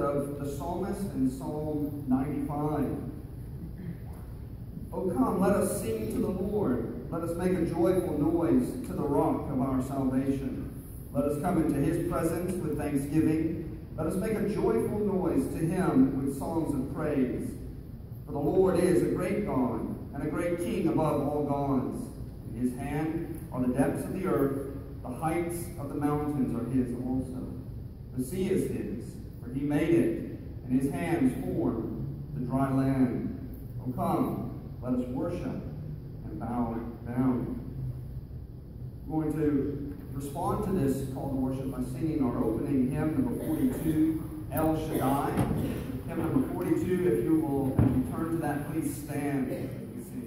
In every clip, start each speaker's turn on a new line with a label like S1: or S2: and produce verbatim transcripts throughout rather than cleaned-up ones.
S1: of the psalmist in Psalm ninety-five. Oh, come, let us sing to the Lord. Let us make a joyful noise to the rock of our salvation. Let us come into his presence with thanksgiving. Let us make a joyful noise to him with songs of praise. For the Lord is a great God and a great King above all gods. In his hand are the depths of the earth. The heights of the mountains are his also. The sea is his, for he made it, and his hands formed the dry land. Oh, come, let us worship and bow down. We're going to respond to this call to worship by singing our opening hymn, number forty-two, El Shaddai. Hymn number forty-two, if you will, as we turn to that, please stand as we sing.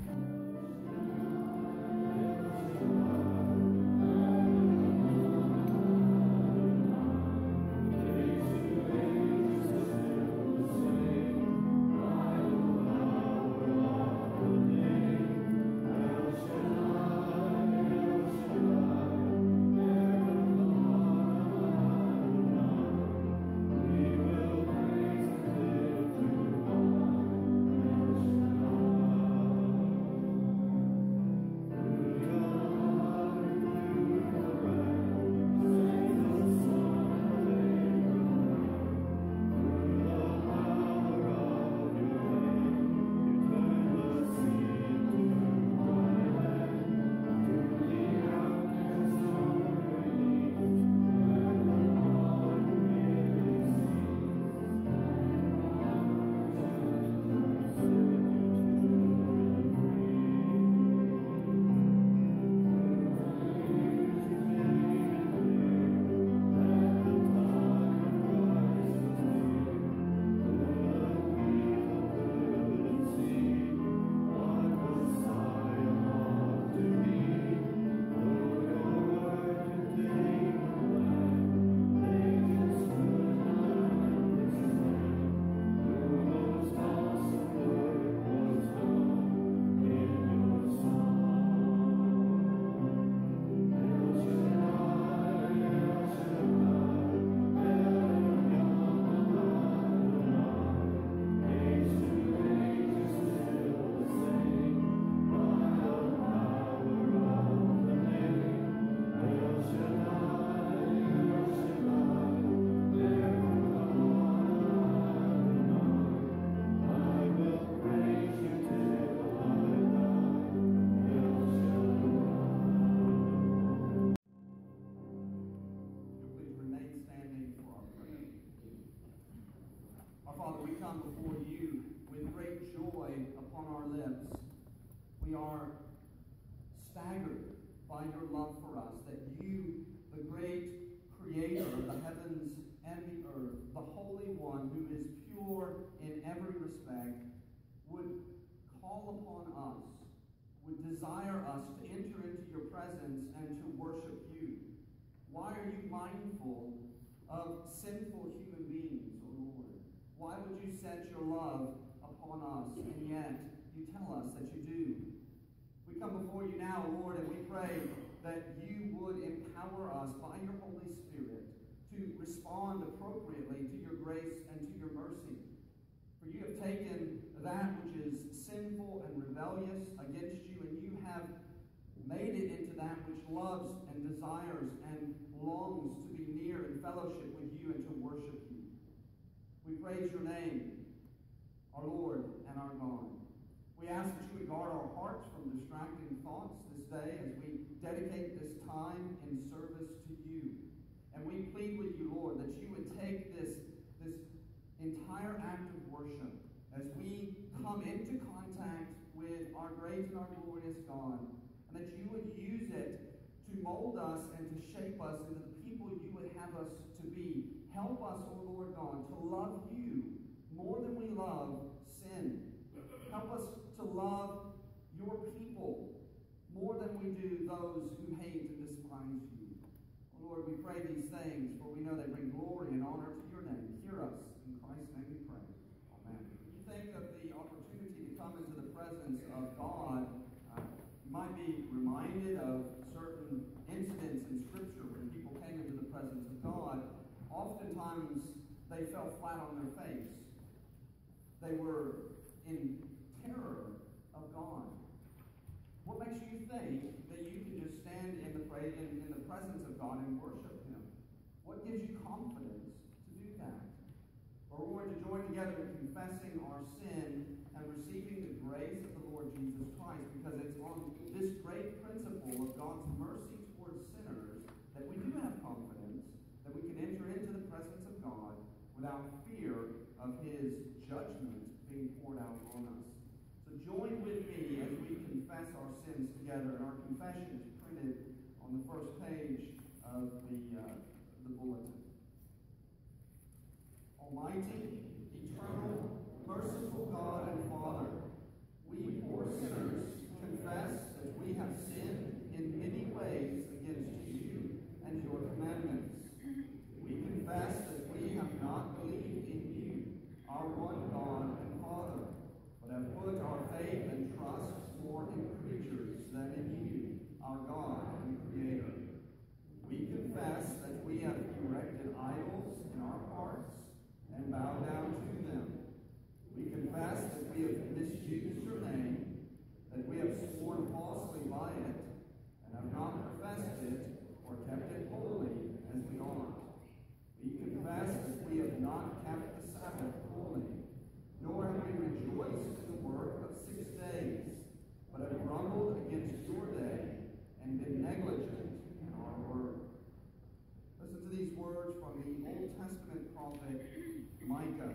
S1: Before you with great joy upon our lips. We are staggered by your love for us, that you, the great creator of the heavens and the earth, the Holy One who is pure in every respect, would call upon us, would desire us to enter into your presence and to worship you. Why are you mindful of sinful human beings, O Lord? Why would you set your love upon us, and yet you tell us that you do? We come before you now, Lord, and we pray that you would empower us by your Holy Spirit to respond appropriately to your grace and to your mercy. For you have taken that which is sinful and rebellious against you, and you have made it into that which loves and desires and longs to be near in fellowship with you and to worship you. We praise your name, our Lord and our God. We ask that you would guard our hearts from distracting thoughts this day as we dedicate this time in service to you. And we plead with you, Lord, that you would take this, this entire act of worship as we come into contact with our great and our glorious God, and that you would use it to mold us and to shape us into the people you would have us to be. Help us, O Lord God, to love you more than we love sin. Help us to love your people more than we do those who hate and despise you. O Lord, we pray these things, for we know they bring glory and honor to your name. Hear us. In Christ's name we pray. Amen. You think of the opportunity to come into the presence of God, uh, you might be reminded of certain incidents in Scripture when people came into the presence of God. Oftentimes they fell flat on their face. They were in terror of God. What makes you think that you can just stand in the, pra- in, in the presence of God and worship Him? What gives you confidence to do that? Well, we're going to join together in confessing our sin and receiving the grace of the Lord Jesus Christ, because it's on this great principle of God's mercy towards sinners that we do have confidence that we can enter into the presence of God without fear of His judgment being poured out on us. So join with me as we confess our sins together. And our confession is printed on the first page of the, uh, the bulletin. Almighty, eternal, merciful God and Father, we poor sinners confess that we have sinned in many ways against you and your commandments. We confess that we have not believed in you, our one God and Father, but have put our faith and trust more in creatures than in you, our God and Creator. We confess that we have erected idols in our hearts and bow down to them. We confess that we have misused your name, that we have sworn falsely by it, and have not professed it or kept it holy as we ought. We confess that we have not kept the Sabbath holy, nor have we rejoiced in the work of six days, but have grumbled against your day and been negligent in our word. Listen to these words from the Old Testament prophet Micah.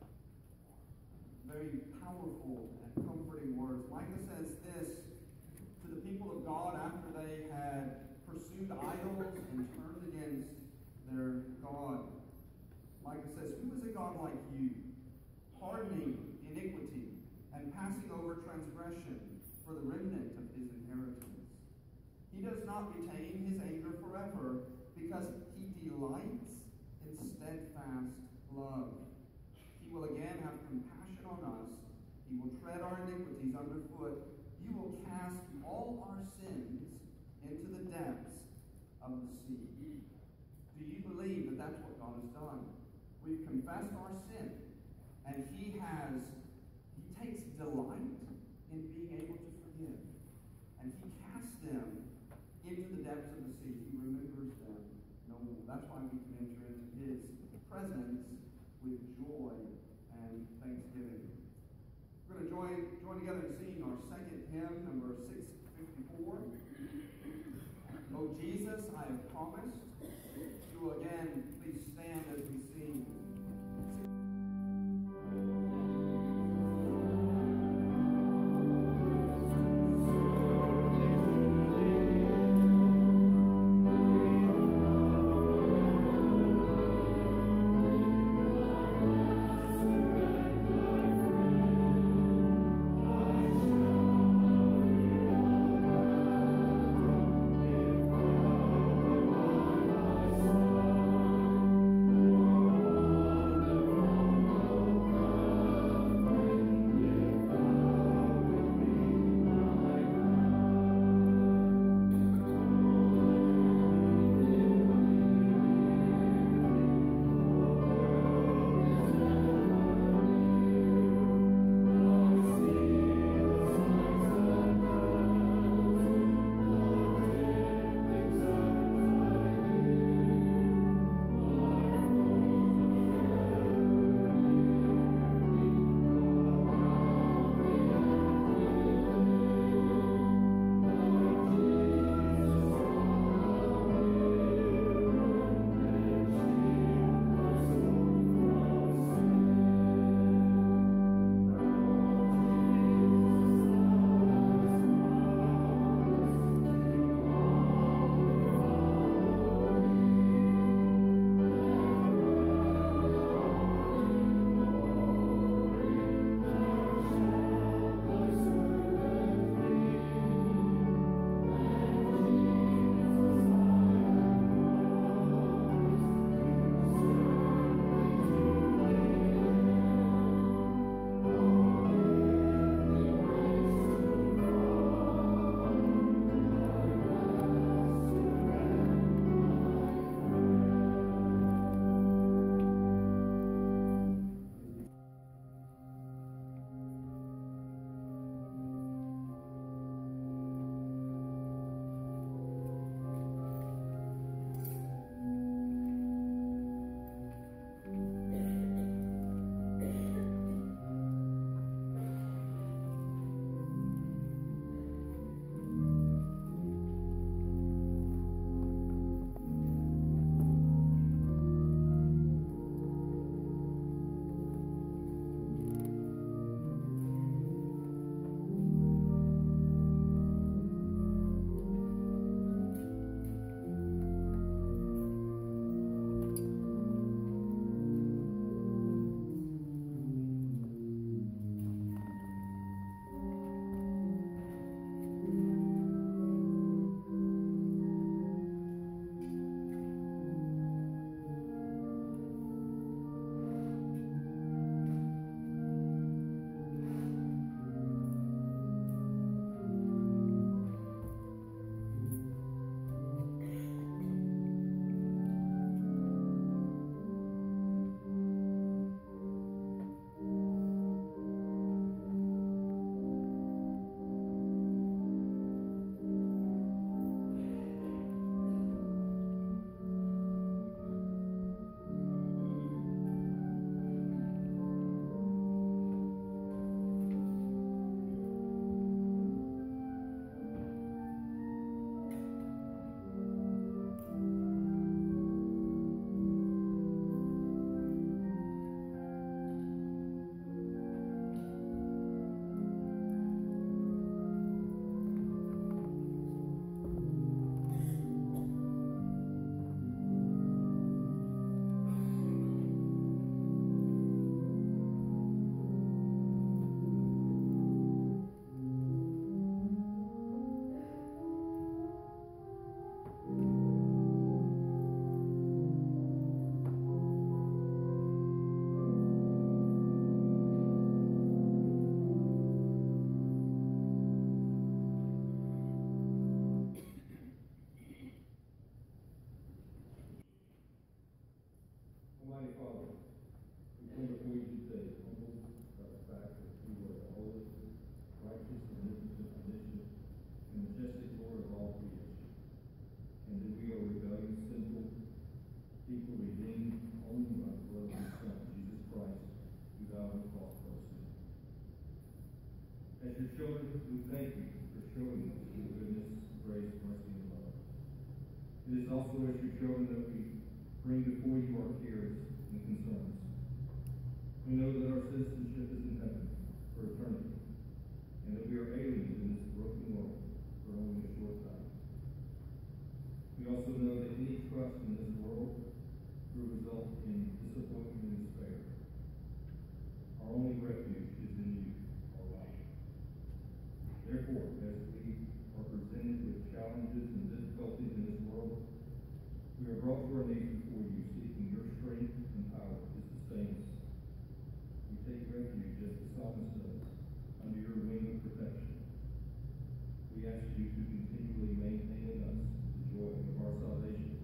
S1: Very powerful and comforting words. Micah says this to the people of God after they had pursued idols and turned against their God. Micah says, "Who is a God like you, pardoning iniquity and passing over transgression for the remnant of his inheritance? He does not retain his anger forever, because he delights in steadfast love. He will again have compassion on us. He will tread our iniquities underfoot. You will cast all our sins into the depths of the sea." Do you believe that that's what God has done? We've confessed our sin, and He has, He takes delight in being able to forgive. And He casts them into the depths of the sea. He remembers them no more. That's why we can enter into His presence with joy and thanksgiving. We're going to join, join together in singing our second hymn, number six fifty-four. "O Jesus, I have promised." You will again please stand as we sing.
S2: Thank you. your children, we thank you for showing us your goodness, grace, mercy, and love. It is also as your children that we bring before you our cares and concerns. We know that our citizenship is in heaven for eternity, and that we are aliens in this broken world for only a short time. We also know that any trust in this world will result in disappointment and despair. Our only refuge is in you, our life. Therefore, as we are presented with challenges and difficulties in this world, we are brought to our knees before you, seeking your strength and power to sustain us. We take refuge, as the psalmist does, under your wing of protection. We ask you to continually maintain in us the joy of our salvation.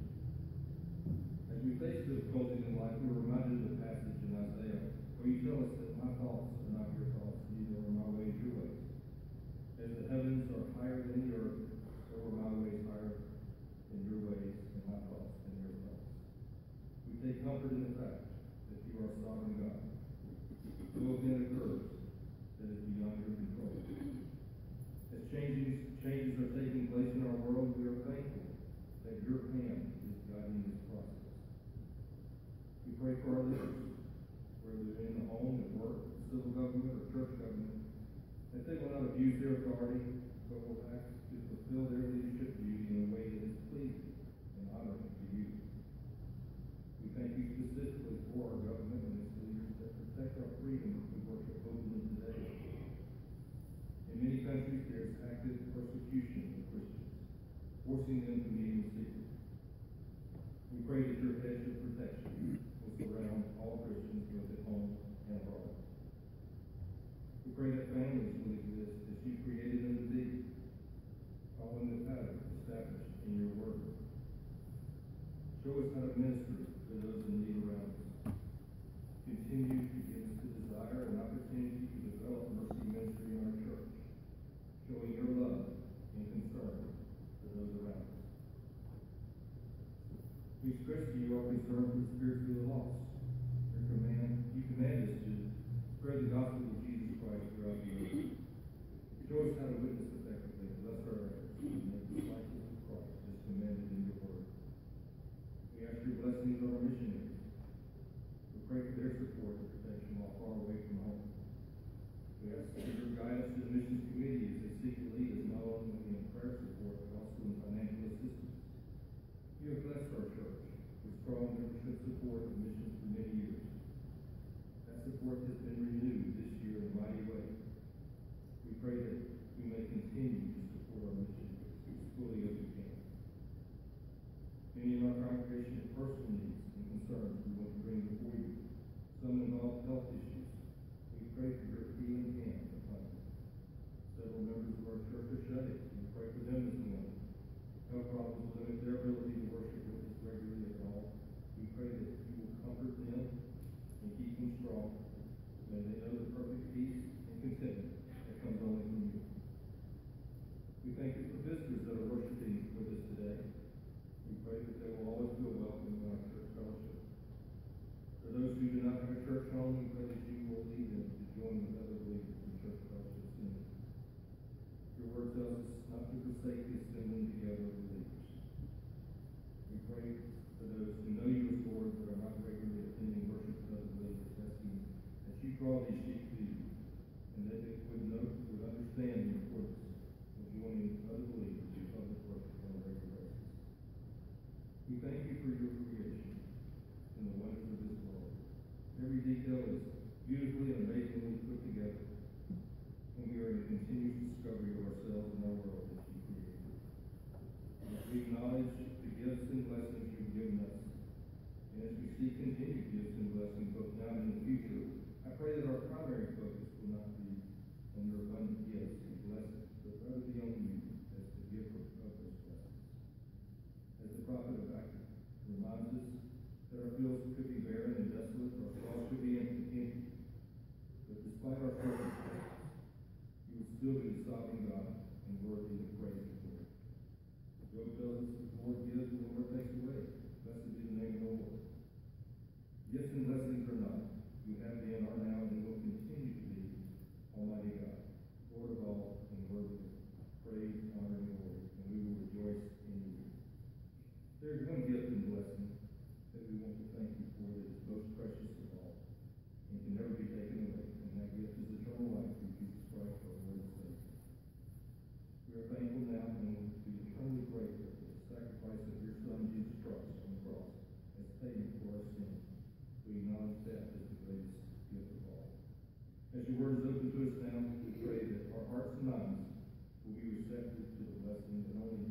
S2: As we face difficulties in life, we are reminded of the passage in Isaiah, where you tell us that my thoughts are not your thoughts, neither are my ways your ways. As the heavens are higher than the earth, so are my ways higher than your ways, and my thoughts than your thoughts. We take comfort in the fact that you are sovereign God. No event occurs that is beyond your control. As changes, changes are taking place in our world, we are thankful that your hand is guiding this process. We pray for our leaders, whether they're in the home, at work, civil government, or church government, that they will not abuse their authority, but will act to fulfill their leadership duty in a way that is pleasing and honoring to you. We thank you specifically for our government and its leaders that protect our freedom to worship openly today. In many countries, there is active persecution of Christians, forcing them to meet in secret. We pray that your hedge of protection will surround all Christians, both at home and abroad. We pray that families will exist as you created them to be, following the pattern established in your word. Show us how to minister to those in need around us. Continue to give us the desire and opportunity to develop mercy ministry in our church, showing your love and concern for those around us. We express to you our concern for the spiritually lost. Your command, you command us to spread the gospel of Jesus Christ throughout the earth. Show us how to witness effectively and bless our efforts to make disciples of Christ as commanded in your word. We ask your blessings on our missionaries. We pray for their support and protection while far away from home. We ask for your guidance to the missions committee as they seek to lead us not only in prayer support but also in financial assistance. You have blessed our church with strong membership support of missions for many years. That support has been renewed this year in a mighty way. We pray that we may continue to support our missions as fully as we can. Many in our congregation have personal needs and concerns we want to bring before you. Some involve health issues. We pray for your healing hand upon them. Several members of our church are shut in. We pray for them this morning. Health problems limit their ability to worship with us regularly at all. We pray that you will comfort them and keep them strong. May they know the perfect peace and contentment that comes only from you. We thank you for visitors that are worshiping with us today. We pray that they will always feel welcome in our church fellowship. For those who do not have a church home, we pray that you will lead them to join with other believers in church fellowship soon. Your word tells us not to forsake the assembling together of believers. We pray for those who know you as Lord but are not regularly attending worship with other believers, asking that you draw these sheep to you, and that they would know, would understand the importance of joining other believers in public worship on a regular basis. We thank you for your creation and the wonders of this world. Every detail is beautifully and amazingly put together, and we are in continuous discovery of ourselves and our world that you created. As we acknowledge the gifts and blessings you've given us, and as we seek continued gifts and blessings both now and in the future, I pray that our primary focus will not be on your abundant gifts and blessings, but rather be on you as the giver of those blessings. As the prophet Habakkuk reminds us that our fields could be barren and desolate, our stalls could be empty, but despite our circumstances, you will still be the sovereign God and worthy of praise and glory. Job tells us the Lord gives and the Lord takes away. Blessed be the name of the Lord. Gifts and blessings are not. You have been, are now, and will continue to be Almighty God, Lord of all, we acknowledge that as the greatest gift of all. As your word is open to us now, we pray that our hearts and minds will be receptive to the blessing that only